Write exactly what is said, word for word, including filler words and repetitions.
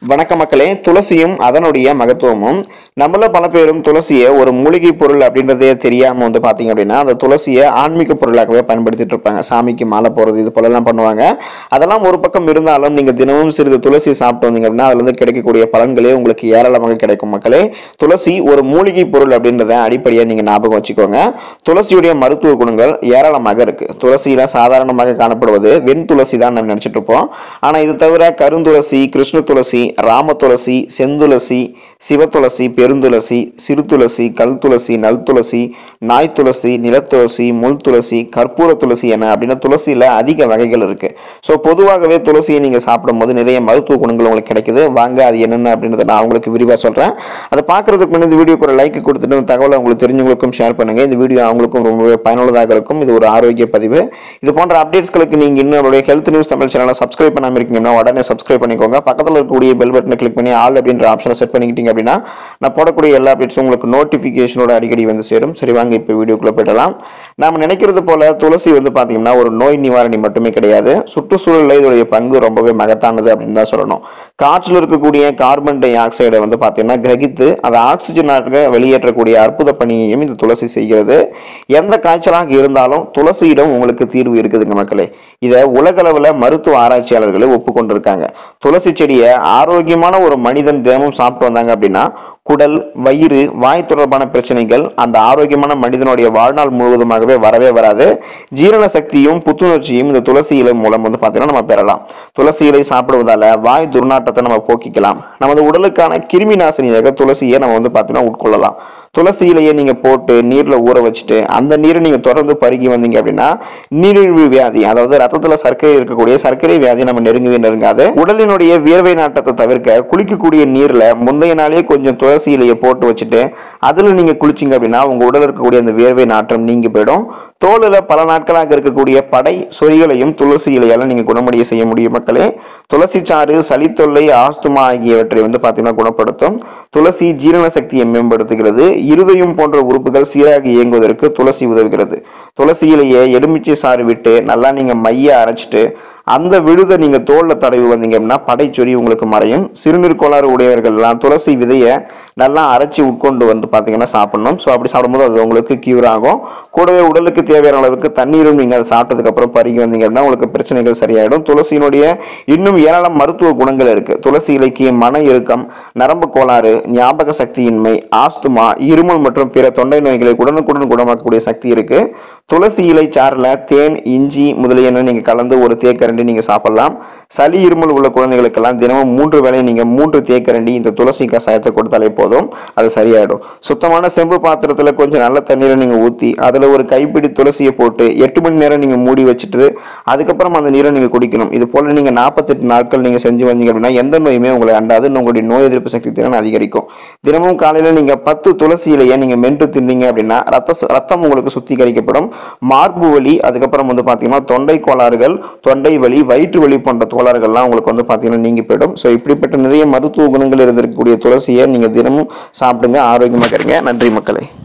வணக்க மக்களே, துளசியும் அதனுடைய மகத்துவமும் நம்மள பல பேரும் துளசியை ஒரு மூலிகை பொருள் அப்படின்றதே தெரியாம வந்து பாத்தீங்க அப்படின்னா அந்த துளசியை ஆன்மீக பொருளாகவே பயன்படுத்திட்டு இருப்பாங்க. சாமிக்கு மாலை போறது இது போலலாம் பண்ணுவாங்க. அதெல்லாம் ஒரு பக்கம் இருந்தாலும் நீங்க தினமும் சிறிது துளசி சாப்பிட்டு வந்தீங்க அப்படின்னா அதுல இருந்து கிடைக்கக்கூடிய பலன்களே உங்களுக்கு ஏராளமாக கிடைக்கும். மக்களே, துளசி ஒரு மூலிகை பொருள் அப்படின்றத அடிப்படையா நீங்க ஞாபகம் வச்சுக்கோங்க. துளசியுடைய மருத்துவ குணங்கள் ஏராளமாக இருக்கு. துளசியில சாதாரணமாக காணப்படுவது வெண் துளசி தான் நம்ம நினைச்சிட்டு இருப்போம். ஆனா இது தவிர கருந்துளசி, கிருஷ்ண துளசி, ராம துளசி, செந்துளசி, சிவத்துளசி, பெருந்துளசி, சிறு துளசி, கல் துளசி, நல் துளசி, நாய் துளசி, நிலத்துளசி, முள் துளசி, கற்பூர துளசி என அப்படின்னா துளசியில அதிக வகைகள் இருக்கு. ஸோ பொதுவாகவே துளசியை நீங்க சாப்பிடும் போது நிறைய மருத்துவ குணங்கள் உங்களுக்கு கிடைக்குது. வாங்க அது என்னென்ன அப்படின்றத நான் உங்களுக்கு விரிவாக சொல்றேன். அதை பார்க்கறதுக்கு முன்னாடி இந்த வீடியோக்கு ஒரு லைக் கொடுத்துட்டு தகவலை உங்களுக்கு தெரிஞ்சவங்களுக்கும் ஷேர் பண்ணுங்க. இந்த வீடியோ அவங்களுக்கும் ரொம்பவே பயனுள்ளதாக இருக்கும். இது ஒரு ஆரோக்கிய பதிவு. இது போன்ற அப்டேட்ஸ்களுக்கு நீங்க இன்னும் ஹெல்த் நியூஸ் தமிழ் சேனலை சப்ஸ்கிரைப் பண்ணாம இருக்கீங்கன்னா உடனே சப்ஸ்கிரைப் பண்ணிக்கோங்க. பக்கத்தில் இருக்கக்கூடிய பெல் பட்டனை கிளிக் பண்ணி ஆல் அப்படின்ற ஆப்ஷனை செட் பண்ணிக்கிட்டீங்க அப்படின்னா நான் போடக்கூடிய எல்லா அப்டேட்ஸும் உங்களுக்கு நோட்டிஃபிகேஷனோட அடிக்கடி வந்து சேரும். சரி, வாங்க இப்போ வீடியோக்குள்ள போயிடலாம். நாம நினைக்கிறது போல துளசி வந்து பாத்தீங்கன்னா ஒரு நோய் நிவாரணி மட்டுமே கிடையாது. சுற்றுச்சூழலில் இதோடைய பங்கு ரொம்பவே மகத்தானது அப்படின்னு தான் சொல்லணும். காற்றில் இருக்கக்கூடிய கார்பன் டை ஆக்சைடை வந்து பாத்தீங்கன்னா கிரகித்து அதை ஆக்சிஜனாக வெளியேற்றக்கூடிய அற்புத பணியையும் இந்த துளசி செய்கிறது. எந்த காய்ச்சலாக இருந்தாலும் துளசியிடம் உங்களுக்கு தீர்வு இருக்குதுங்க மக்களே. இதை உலகளவில் மருத்துவ ஆராய்ச்சியாளர்களே ஒப்புக்கொண்டிருக்காங்க. துளசி செடியை ஆரோக்கியமான ஒரு மனிதன் தினமும் சாப்பிட்டு வந்தாங்க அப்படின்னா குடல், வயிறு, வாய் தொடர்பான பிரச்சனைகள் அந்த ஆரோக்கியமான மனிதனுடைய வாழ்நாள் முழுவதுமாகவே வரவே வராது. ஜீரண சக்தியும் புத்துணர்ச்சியும் இந்த துளசி இலை மூலம் வந்து பார்த்தீங்கன்னா நம்ம பெறலாம். துளசி இலை சாப்பிடுவதால வாய் துர்நாற்றத்தை நம்ம போக்கிக்கலாம். நமது உடலுக்கான கிருமி நாசினியாக துளசியை நம்ம வந்து பார்த்தீங்கன்னா உட்கொள்ளலாம். துளசி இலையை நீங்க போட்டு நீர்ல ஊற வச்சுட்டு அந்த நீரை நீங்க தொடர்ந்து பருகி வந்தீங்க அப்படின்னா நீரிழிவு வியாதி, அதாவது ரத்தத்துல சர்க்கரை இருக்கக்கூடிய சர்க்கரை வியாதி நம்ம நெருங்கவே நெருங்காது. உடலினுடைய வியர்வை நாட்டத்தை தவிர்க்க குளிக்கக்கூடிய நீர்ல முந்தைய நாளே கொஞ்சம் துளசி இலையை போட்டு வச்சுட்டு அதுல நீங்க குளிச்சிங்க அப்படின்னா உங்க உடல் இருக்கக்கூடிய அந்த வியர்வை நாற்றம் நீங்கி போயிடும். தோலுல பல நாட்களாக இருக்கக்கூடிய படை சொறிகளையும் துளசி இலையால நீங்க குணமடைய செய்ய முடியும். மக்களே, துளசி சாறு சளி தொல்லை, ஆஸ்துமா ஆகியவற்றை வந்து பாத்தீங்கன்னா குணப்படுத்தும். துளசி ஜீரண சக்தியை மேம்படுத்துகிறது. இருதயம் போன்ற உறுப்புகள் சீராக இயங்குவதற்கு துளசி உதவுகிறது. துளசி இலையை எலுமிச்சை சாறு விட்டு நல்லா நீங்க மைய அரைச்சிட்டு அந்த விழுதை நீங்க தோல்ல தடவி வந்தீங்க அப்படின்னா படைச்சொறி உங்களுக்கு மறையும். சிறுநீர் கோளாறு உடையவர்கள்லாம் துளசி விதையை நல்லா அரைச்சி உட்கொண்டு வந்து பார்த்தீங்கன்னா சாப்பிடணும். ஸோ அப்படி சாப்பிடும்போது அது உங்களுக்கு கியூர் ஆகும். கூடவே உடலுக்கு தேவையான அளவுக்கு தண்ணீரும் நீங்கள் அதை சாப்பிட்டதுக்கு அப்புறம் பருகி வந்தீங்க அப்படின்னா உங்களுக்கு பிரச்சனைகள் சரியாயிடும். துளசியினுடைய இன்னும் ஏராளம் மருத்துவ குணங்கள் இருக்கு. துளசி இலைக்கு மன இறுக்கம், நரம்பு கோளாறு, ஞாபக சக்தியின்மை, ஆஸ்துமா, இருமல் மற்றும் பிற தொண்டை நோய்களை உடனுக்குடன் குணமாக்கக்கூடிய சக்தி இருக்கு. துளசி இலை சாறுல தேன், இஞ்சி முதலியன நீங்க கலந்து ஒரு தேக்கரண்டி நீங்க சாப்பிடலாம். சளி இருமல் உள்ள குழந்தைகளுக்கெல்லாம் தினமும் மூன்று வேளை நீங்க மூன்று தேக்கரண்டி இந்த துளசி கஷாயத்தை கொடுத்தாலே போதும், அது சரியாயிடும். சுத்தமான செம்பு பாத்திரத்துல கொஞ்சம் நல்ல தண்ணீரை நீங்க ஊத்தி அதுல ஒரு கைப்பிடி துளசியை போட்டு எட்டு மணி நேரம் நீங்க மூடி வச்சுட்டு அதுக்கப்புறம் அந்த நீரை நீங்க குடிக்கணும். இது போல நீங்க நாற்பத்தெட்டு நாட்கள் நீங்க செஞ்சு வந்தீங்க அப்படின்னா எந்த நோயுமே உங்களை அண்டாது. உங்களுடைய நோய் எதிர்ப்பு சக்தி திறன் அதிகரிக்கும். தினமும் காலையில நீங்க பத்து துளசி இலையை நீங்க மென்று தின்னீங்க அப்படின்னா ரத்த ரத்தம் உங்களுக்கு சுத்திகரிக்கப்படும். மார்பு வலி, அதுக்கப்புறம் வந்து பாத்தீங்கன்னா தொண்டை கோளாறுகள், தொண்டை வலி, வயிற்று வலி போன்ற கோளாறுகள்லாம் உங்களுக்கு வந்து பாத்தீங்கன்னா நீங்கி போயிடும். ஸோ இப்படிப்பட்ட நிறைய மருத்துவ குணங்கள் இருந்திருக்கக்கூடிய துளசியை நீங்க தினமும் சாப்பிடுங்க, ஆரோக்கியமாக இருங்க. நன்றி மக்களே.